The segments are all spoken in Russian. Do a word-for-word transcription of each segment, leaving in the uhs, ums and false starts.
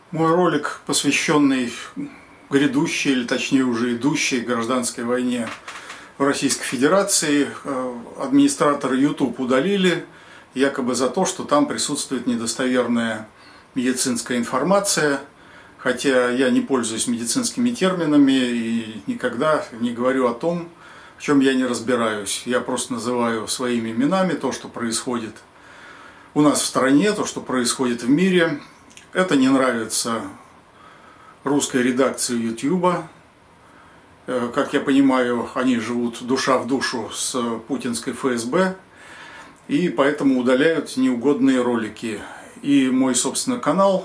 Мой ролик, посвященный грядущей, или точнее уже идущей гражданской войне в Российской Федерации, администраторы YouTube удалили, якобы за то, что там присутствует недостоверная медицинская информация, хотя я не пользуюсь медицинскими терминами и никогда не говорю о том, в чем я не разбираюсь. Я просто называю своими именами то, что происходит у нас в стране, то, что происходит в мире. Это не нравится русской редакции YouTube. Как я понимаю, они живут душа в душу с путинской эф эс бэ, и поэтому удаляют неугодные ролики. И мой, собственно, канал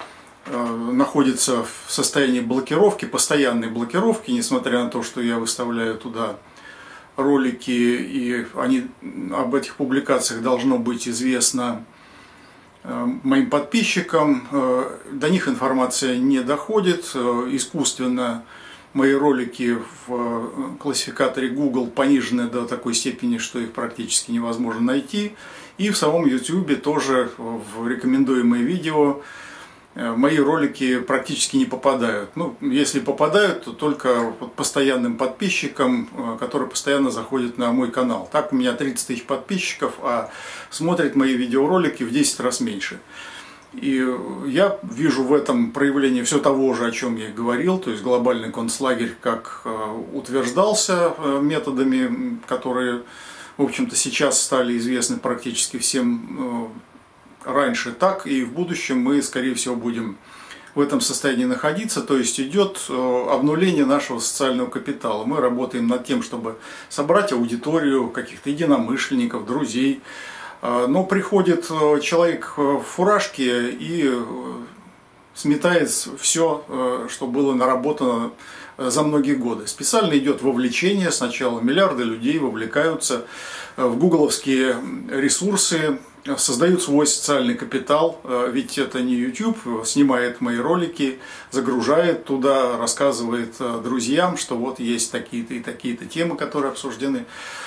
находится в состоянии блокировки, постоянной блокировки, несмотря на то, что я выставляю туда ролики, и они, об этих публикациях должно быть известно моим подписчикам. До них информация не доходит. Искусственно мои ролики в классификаторе Google понижены до такой степени, что их практически невозможно найти. И в самом YouTube тоже в рекомендуемые видео мои ролики практически не попадают. Ну, если попадают, то только постоянным подписчикам, которые постоянно заходят на мой канал. Так у меня тридцать тысяч подписчиков, а смотрят мои видеоролики в десять раз меньше. И я вижу в этом проявление все того же, о чем я и говорил, то есть глобальный концлагерь, как утверждался методами, которые, в общем-то, сейчас стали известны практически всем раньше, так и в будущем мы, скорее всего, будем в этом состоянии находиться. То есть идет обнуление нашего социального капитала. Мы работаем над тем, чтобы собрать аудиторию каких-то единомышленников, друзей. Но приходит человек в фуражке и сметает все, что было наработано за многие годы. Специально идет вовлечение. Сначала миллиарды людей вовлекаются в гугловские ресурсы, создают свой социальный капитал, ведь это не YouTube, снимает мои ролики, загружает туда, рассказывает друзьям, что вот есть такие-то и такие-то темы, которые обсуждены.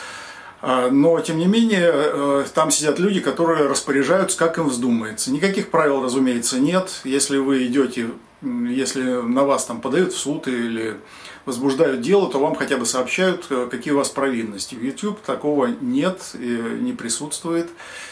Но, тем не менее, там сидят люди, которые распоряжаются, как им вздумается. Никаких правил, разумеется, нет. Если вы идете, если на вас там подают в суд или возбуждают дело, то вам хотя бы сообщают, какие у вас провинности. В YouTube такого нет, не присутствует.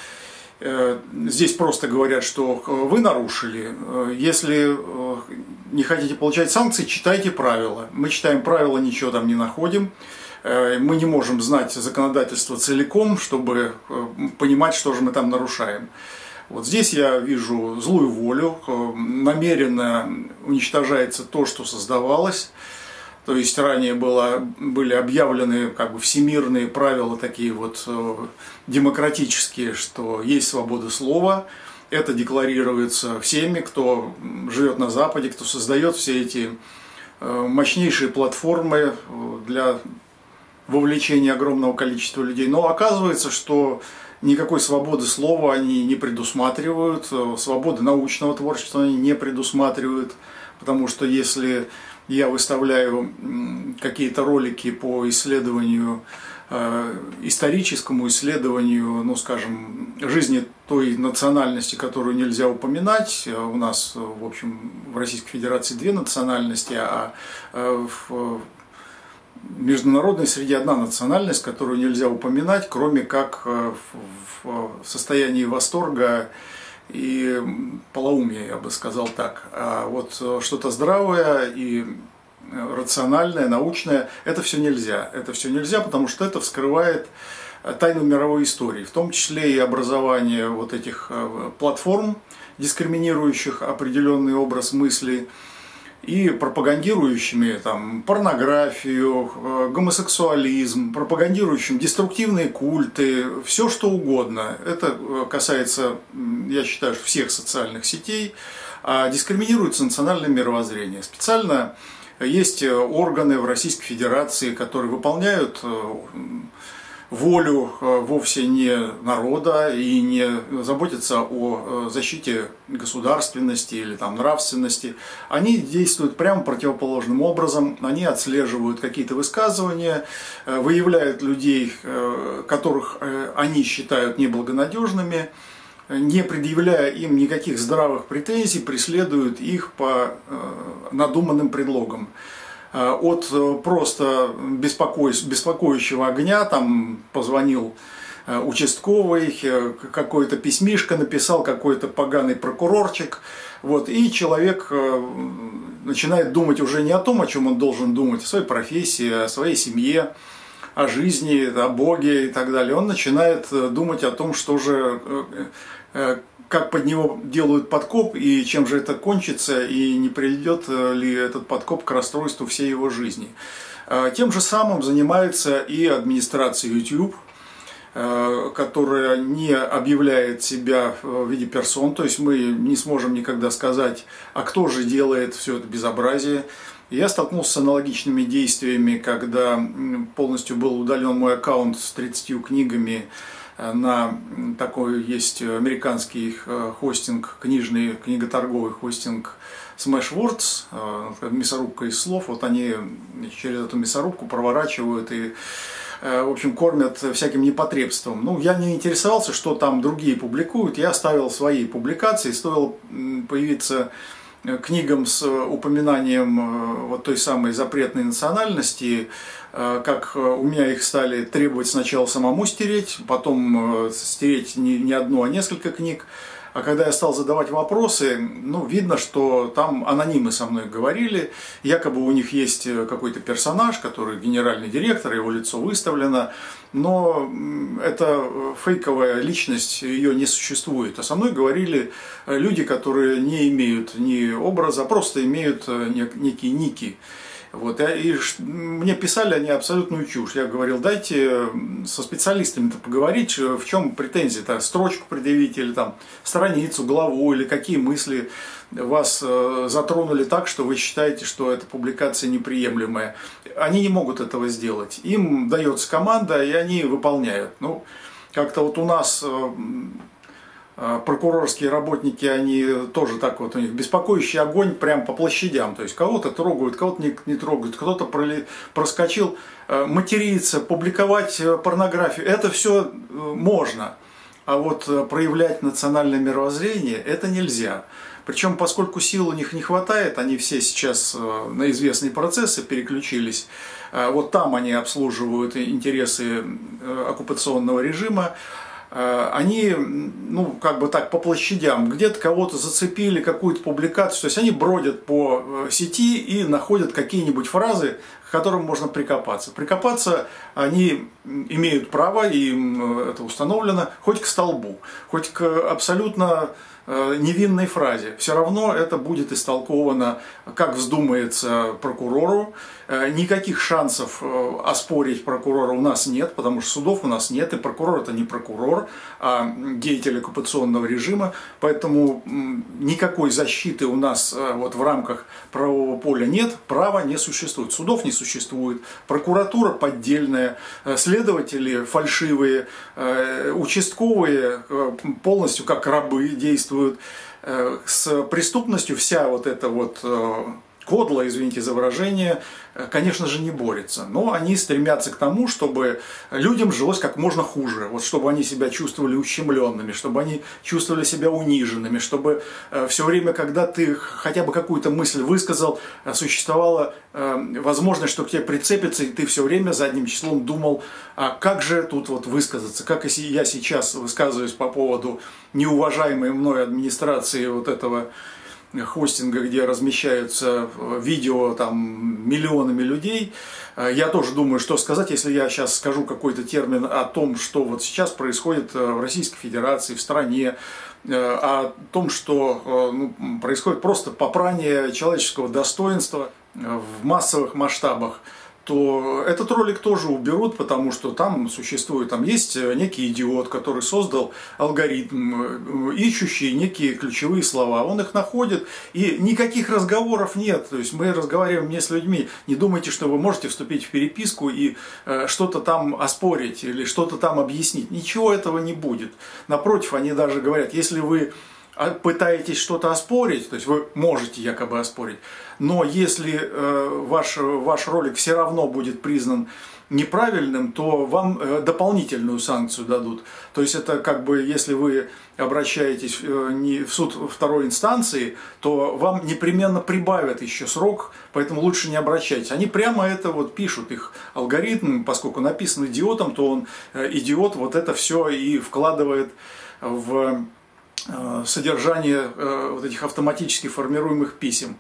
Здесь просто говорят, что вы нарушили. Если не хотите получать санкции, читайте правила. Мы читаем правила, ничего там не находим. Мы не можем знать законодательство целиком, чтобы понимать, что же мы там нарушаем. Вот здесь я вижу злую волю, намеренно уничтожается то, что создавалось. То есть ранее было, были объявлены как бы всемирные правила, такие вот демократические, что есть свобода слова. Это декларируется всеми, кто живет на Западе, кто создает все эти мощнейшие платформы для вовлечения огромного количества людей. Но оказывается, что никакой свободы слова они не предусматривают, свободы научного творчества они не предусматривают, потому что если я выставляю какие-то ролики по исследованию, историческому исследованию, ну, скажем, жизни той национальности, которую нельзя упоминать. У нас, в общем, в Российской Федерации две национальности, а в международной среде одна национальность, которую нельзя упоминать, кроме как в состоянии восторга и полоумия, я бы сказал так. А вот что-то здравое и рациональное, научное, это все нельзя. Это все нельзя, потому что это вскрывает тайну мировой истории, в том числе и образование вот этих платформ, дискриминирующих определенный образ мысли, и пропагандирующими там порнографию, гомосексуализм, пропагандирующим деструктивные культы, все что угодно. Это касается, я считаю, всех социальных сетей, а дискриминируется национальное мировоззрение. Специально есть органы в Российской Федерации, которые выполняют волю вовсе не народа и не заботятся о защите государственности или там нравственности. Они действуют прямо противоположным образом. Они отслеживают какие-то высказывания, выявляют людей, которых они считают неблагонадежными, не предъявляя им никаких здравых претензий, преследуют их по надуманным предлогам. От просто беспокоящего огня, там позвонил участковый, какой-то письмишко написал какой-то поганый прокурорчик, вот, и человек начинает думать уже не о том, о чем он должен думать, о своей профессии, о своей семье, о жизни, о Боге и так далее. Он начинает думать о том, что же, как под него делают подкоп, и чем же это кончится, и не приведет ли этот подкоп к расстройству всей его жизни. Тем же самым занимается и администрация YouTube, которая не объявляет себя в виде персон, то есть мы не сможем никогда сказать, а кто же делает все это безобразие. Я столкнулся с аналогичными действиями, когда полностью был удален мой аккаунт с тридцатью книгами на такой есть американский хостинг, книжный, книготорговый хостинг Smashwords, мясорубка из слов. Вот они через эту мясорубку проворачивают и, в общем, кормят всяким непотребством. Ну, я не интересовался, что там другие публикуют, я оставил свои публикации, стоило появиться книгам с упоминанием вот той самой запретной национальности, как у меня их стали требовать сначала самому стереть, потом стереть не, не одну, а несколько книг. А когда я стал задавать вопросы, ну, видно, что там анонимы со мной говорили, якобы у них есть какой-то персонаж, который генеральный директор, его лицо выставлено, но это фейковая личность, ее не существует. А со мной говорили люди, которые не имеют ни образа, а просто имеют некие ники. Вот, и мне писали они абсолютную чушь. Я говорил, дайте со специалистами-то поговорить, в чем претензии-то, строчку предъявить, или там страницу, главу, или какие мысли вас затронули так, что вы считаете, что эта публикация неприемлемая. Они не могут этого сделать. Им дается команда, и они выполняют. Ну, как-то вот у нас прокурорские работники, они тоже так вот, у них беспокоящий огонь прям по площадям, то есть кого-то трогают, кого-то не, не трогают, кто-то проскочил, материться, публиковать порнографию, это все можно, а вот проявлять национальное мировоззрение это нельзя. Причем, поскольку сил у них не хватает, они все сейчас на известные процессы переключились, вот там они обслуживают интересы оккупационного режима, они, ну, как бы так, по площадям, где-то кого-то зацепили, какую-то публикацию, то есть они бродят по сети и находят какие-нибудь фразы, к которым можно прикопаться. Прикопаться они имеют право, и им это установлено, хоть к столбу, хоть к абсолютно невинной фразе. Все равно это будет истолковано, как вздумается прокурору. Никаких шансов оспорить прокурора у нас нет, потому что судов у нас нет, и прокурор это не прокурор, а деятель оккупационного режима. Поэтому никакой защиты у нас вот в рамках правового поля нет, права не существует, судов не существует, прокуратура поддельная, следователи фальшивые, участковые полностью как рабы действуют. С преступностью вся вот эта вот кодла, извините за выражение, конечно же, не борется. Но они стремятся к тому, чтобы людям жилось как можно хуже. Вот чтобы они себя чувствовали ущемленными, чтобы они чувствовали себя униженными, чтобы все время, когда ты хотя бы какую-то мысль высказал, существовала возможность, что к тебе прицепится, и ты все время задним числом думал, а как же тут вот высказаться, как если я сейчас высказываюсь по поводу неуважаемой мной администрации вот этого хостинга, где размещаются видео там миллионами людей. Я тоже думаю, что сказать, если я сейчас скажу какой-то термин о том, что вот сейчас происходит в Российской Федерации, в стране, о том, что ну, происходит просто попрание человеческого достоинства в массовых масштабах, то этот ролик тоже уберут, потому что там существует, там есть некий идиот, который создал алгоритм, ищущий некие ключевые слова. Он их находит, и никаких разговоров нет. То есть мы разговариваем не с людьми. Не думайте, что вы можете вступить в переписку и что-то там оспорить или что-то там объяснить. Ничего этого не будет. Напротив, они даже говорят, если вы пытаетесь что-то оспорить, то есть вы можете якобы оспорить, но если э, ваш, ваш ролик все равно будет признан неправильным, то вам дополнительную санкцию дадут. То есть это как бы, если вы обращаетесь не в суд второй инстанции, то вам непременно прибавят еще срок, поэтому лучше не обращайтесь. Они прямо это вот пишут, их алгоритм, поскольку написан идиотом, то он, идиот, вот это все и вкладывает в содержание вот этих автоматически формируемых писем.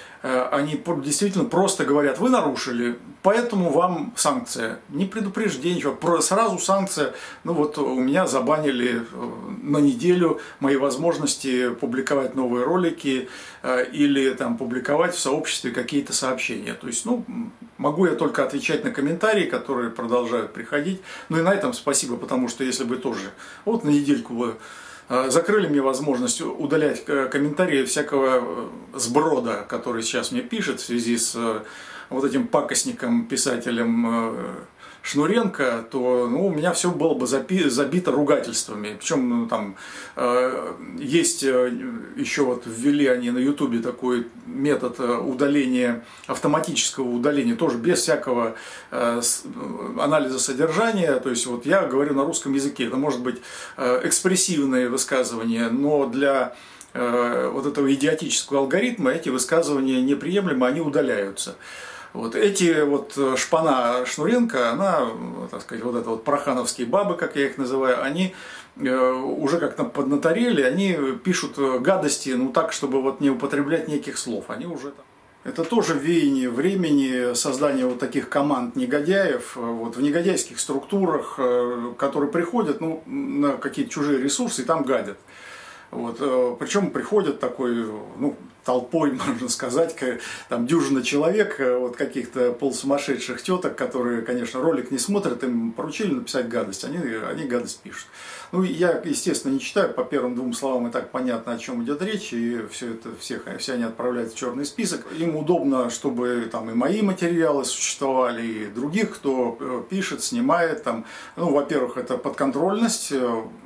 Они действительно просто говорят: вы нарушили, поэтому вам санкция. Не предупреждение, ничего, сразу санкция. Ну вот у меня забанили на неделю мои возможности публиковать новые ролики или там публиковать в сообществе какие-то сообщения. То есть, ну, могу я только отвечать на комментарии, которые продолжают приходить. Ну и на этом спасибо, потому что если бы тоже вот на недельку бы закрыли мне возможность удалять комментарии всякого сброда, который сейчас мне пишет в связи с вот этим пакостником, писателем Шнуренко, то ну, у меня все было бы забито ругательствами. Причем ну, там э, есть еще вот ввели они на ютубе такой метод удаления, автоматического удаления, тоже без всякого э, анализа содержания. То есть вот я говорю на русском языке, это может быть э, экспрессивные высказывания, но для э, вот этого идиотического алгоритма эти высказывания неприемлемы, они удаляются. Вот эти вот шпана Шнуренко, она, так сказать, вот это вот прохановские бабы, как я их называю, они уже как-то поднаторели, они пишут гадости, ну так, чтобы вот не употреблять неких слов. Они уже там. Это тоже веяние времени создания вот таких команд негодяев, вот в негодяйских структурах, которые приходят ну, на какие-то чужие ресурсы и там гадят. Вот, причем приходят такой, ну, толпой, можно сказать, там дюжина человек, вот каких-то полусумасшедших теток, которые, конечно, ролик не смотрят, им поручили написать гадость, они, они гадость пишут. Ну, я, естественно, не читаю, по первым двум словам и так понятно, о чем идет речь, и все это, всех, все они отправляют в черный список. Им удобно, чтобы там и мои материалы существовали, и других, кто пишет, снимает, там, ну, во-первых, это подконтрольность,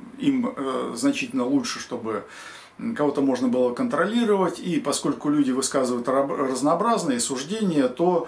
им э, значительно лучше, чтобы кого-то можно было контролировать, и поскольку люди высказывают разнообразные суждения, то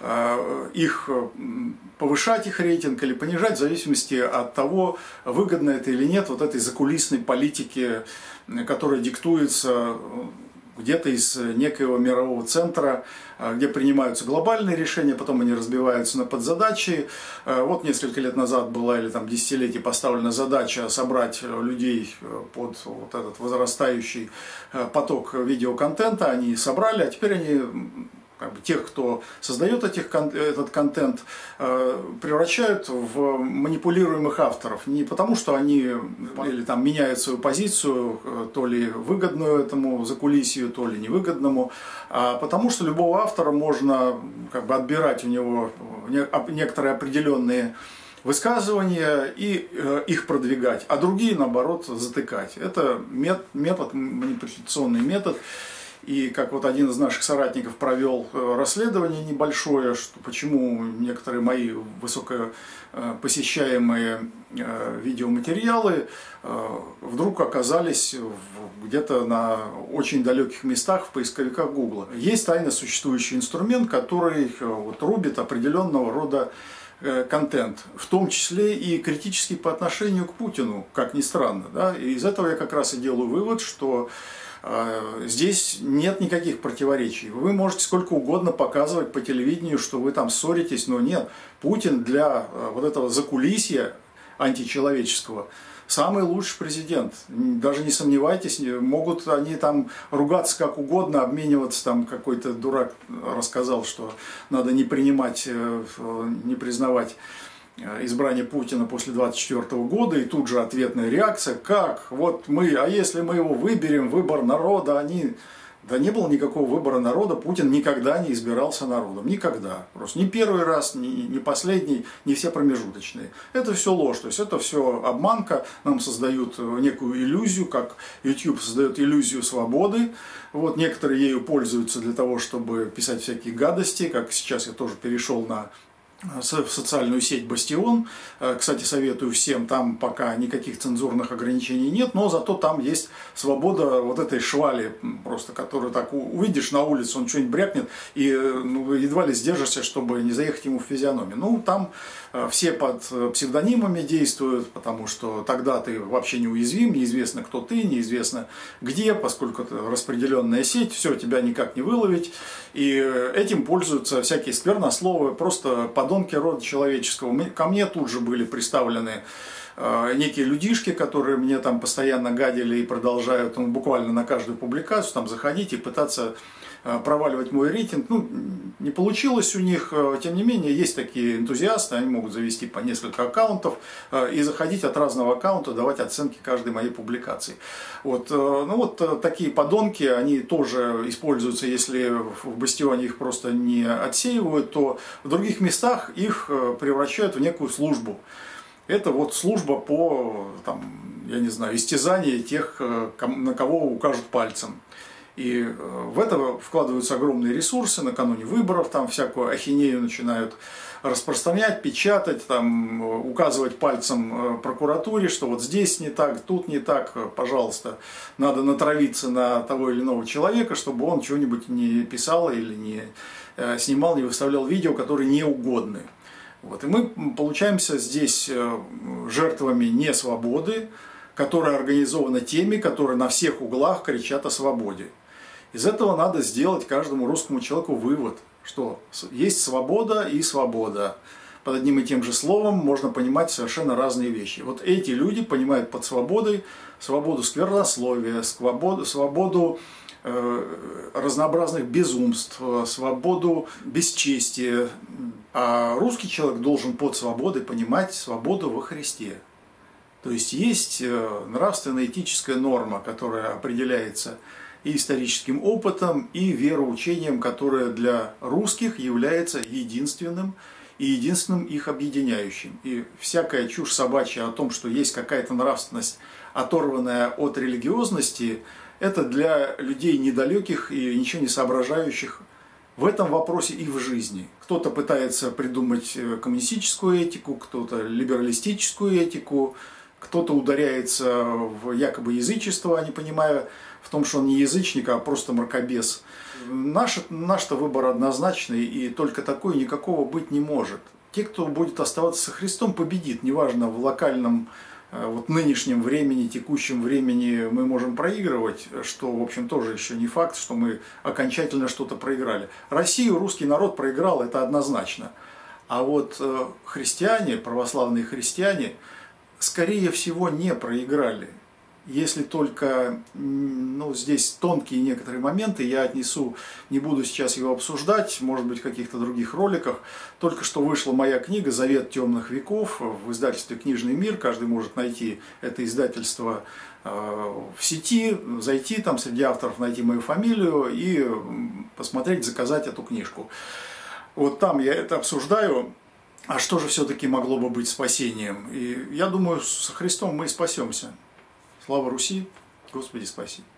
э, их повышать их рейтинг или понижать в зависимости от того, выгодно это или нет вот этой закулисной политики, которая диктуется где-то из некоего мирового центра, где принимаются глобальные решения, потом они разбиваются на подзадачи. Вот несколько лет назад была, или там десятилетие, поставлена задача собрать людей под вот этот возрастающий поток видеоконтента. Они собрали, а теперь они... Как бы тех, кто создает этих, этот контент, превращают в манипулируемых авторов. Не потому, что они или, там, меняют свою позицию, то ли выгодную этому закулисью, то ли невыгодному, а потому что любого автора можно как бы отбирать у него некоторые определенные высказывания и их продвигать, а другие, наоборот, затыкать. Это метод, манипуляционный метод. И как вот один из наших соратников провел расследование небольшое, что почему некоторые мои высокопосещаемые видеоматериалы вдруг оказались где-то на очень далеких местах в поисковиках Гугла. Есть тайно существующий инструмент, который вот рубит определенного рода контент, в том числе и критический по отношению к Путину, как ни странно. Да? И из этого я как раз и делаю вывод, что здесь нет никаких противоречий. Вы можете сколько угодно показывать по телевидению, что вы там ссоритесь, но нет. Путин для вот этого закулисья античеловеческого самый лучший президент. Даже не сомневайтесь, могут они там ругаться как угодно, обмениваться, там какой-то дурак рассказал, что надо не принимать, не признавать избрание Путина после двадцать четвёртого года, и тут же ответная реакция, как, вот мы, а если мы его выберем, выбор народа, они... Да не было никакого выбора народа, Путин никогда не избирался народом, никогда. Просто ни первый раз, ни, ни последний, ни все промежуточные. Это все ложь, то есть это все обманка, нам создают некую иллюзию, как YouTube создает иллюзию свободы. Вот некоторые ею пользуются для того, чтобы писать всякие гадости, как сейчас я тоже перешел на в социальную сеть «Бастион». Кстати, советую всем, там пока никаких цензурных ограничений нет, но зато там есть свобода вот этой швали, просто, которую так увидишь на улице, он что-нибудь брякнет, и ну, едва ли сдержишься, чтобы не заехать ему в физиономию. Ну, там все под псевдонимами действуют, потому что тогда ты вообще неуязвим, неизвестно, кто ты, неизвестно где, поскольку это распределенная сеть, все, тебя никак не выловить, и этим пользуются всякие сквернословы, просто под подонки рода человеческого. Ко мне тут же были представлены э, некие людишки, которые мне там постоянно гадили и продолжают, ну, буквально на каждую публикацию там заходить и пытаться э, проваливать мой рейтинг. Ну, не получилось у них, э, тем не менее, есть такие энтузиасты, они могут завести по несколько аккаунтов э, и заходить от разного аккаунта, давать оценки каждой моей публикации. Вот, э, ну вот э, такие подонки, они тоже используются, если в Бастионе их просто не отсеивают, то в других местах их превращают в некую службу. Это вот служба по, там, я не знаю, истязанию тех, на кого укажут пальцем. И в это вкладываются огромные ресурсы, накануне выборов там всякую ахинею начинают распространять, печатать, там, указывать пальцем прокуратуре, что вот здесь не так, тут не так, пожалуйста, надо натравиться на того или иного человека, чтобы он чего-нибудь не писал или не снимал, не выставлял видео, которые не угодны. Вот. И мы получаемся здесь жертвами несвободы, которая организована теми, которые на всех углах кричат о свободе. Из этого надо сделать каждому русскому человеку вывод, что есть свобода и свобода. Под одним и тем же словом можно понимать совершенно разные вещи. Вот эти люди понимают под свободой свободу сквернословия, свободу, свободу э, разнообразных безумств, свободу бесчестия. А русский человек должен под свободой понимать свободу во Христе. То есть есть нравственно-этическая норма, которая определяется и историческим опытом, и вероучением, которое для русских является единственным и единственным их объединяющим. И всякая чушь собачья о том, что есть какая-то нравственность, оторванная от религиозности, это для людей недалеких и ничего не соображающих в этом вопросе и в жизни. Кто-то пытается придумать коммунистическую этику, кто-то либералистическую этику, кто-то ударяется в якобы язычество, не понимая в том, что он не язычник, а просто мракобес. Наш, наш-то выбор однозначный, и только такой никакого быть не может. Те, кто будет оставаться со Христом, победит. Неважно, в локальном, вот нынешнем времени, текущем времени мы можем проигрывать, что, в общем, тоже еще не факт, что мы окончательно что-то проиграли. Россию русский народ проиграл, это однозначно. А вот христиане, православные христиане, скорее всего, не проиграли. Если только, ну, здесь тонкие некоторые моменты, я отнесу, не буду сейчас его обсуждать, может быть, в каких-то других роликах. Только что вышла моя книга «Завет темных веков» в издательстве «Книжный мир». Каждый может найти это издательство в сети, зайти там среди авторов, найти мою фамилию и посмотреть, заказать эту книжку. Вот там я это обсуждаю. А что же все-таки могло бы быть спасением? И я думаю, со Христом мы и спасемся. Слава Руси, Господи спаси!